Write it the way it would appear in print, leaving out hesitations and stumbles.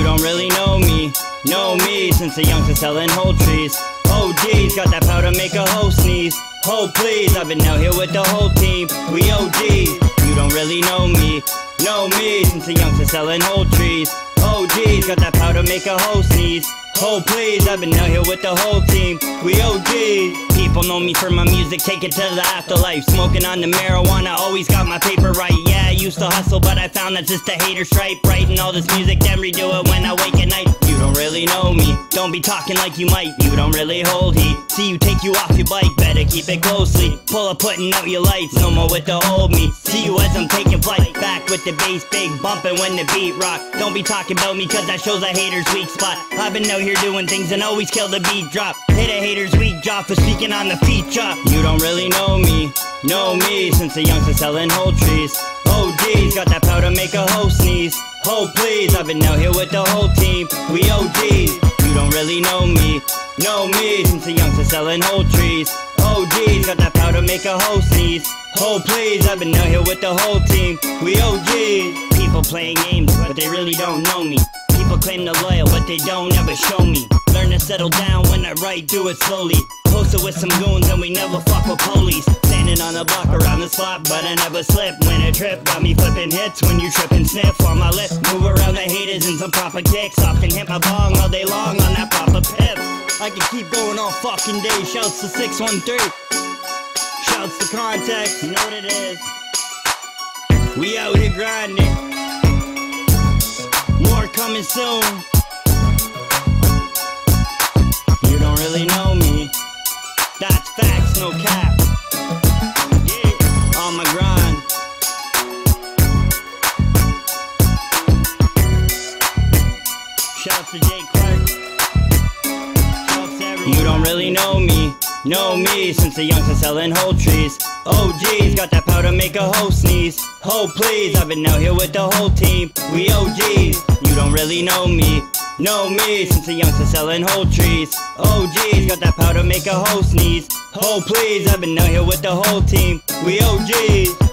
You don't really know me since a youngster selling whole trees. Oh geez, got that powder make a hoe sneeze. Oh please, I've been out here with the whole team. We OGs. You don't really know me since a youngster selling whole trees. Oh geez, got that powder make a hoe sneeze. Oh please, I've been out here with the whole team. We OGs. People know me for my music, take it to the afterlife. Smoking on the marijuana, always got my paper right. Yeah, I used to hustle, but I found that's just a hater stripe. Writing all this music, then redo it when I wake at night. You don't really know me, don't be talking like you might. You don't really hold heat, see you take you off your bike. Better keep it closely, pull up putting out your lights. No more with the old me, see you as I'm taking flight. Back with the bass big bumping when the beat rock. Don't be talking about me cause that shows a hater's weak spot. I've been out here doing things and always kill the beat drop. Hit a hater's weak jaw for speaking on the feet chop. You don't really know me since a youngster selling whole trees. Oh geez, got that powder make a hoe sneeze. Oh please, I've been out here with the whole team. We OGs. You don't really know me since a youngster selling whole trees. Oh geez, got that powder make a hoe sneeze. Oh please, I've been out here with the whole team. We OGs. People playing games, but they really don't know me. People claim they're loyal, but they don't ever show me. Learn to settle down when I write, do it slowly. Posted with some goons and we never fuck with police. Standing on the block around the spot, but I never slip. When a trip got me flipping hits, when you trip and sniff on my lip. Move around the haters in some proper kicks. Often hit my bong all day long on that proper pip. I can keep going all fucking day. Shouts to 613. Shouts to Context, you know what it is. We out here grinding. More coming soon. You don't really know me. That's facts, no cap. Yeah, on my grind. Shouts to Jake Clark. Shouts to everyone. You don't really know me since a youngster selling whole trees. Oh geez, got that powder make a hoe sneeze. Oh please, I've been out here with the whole team. We OGs. You don't really know me since a youngster selling whole trees. Oh geez, got that powder make a hoe sneeze. Oh please, I've been out here with the whole team. We OGs.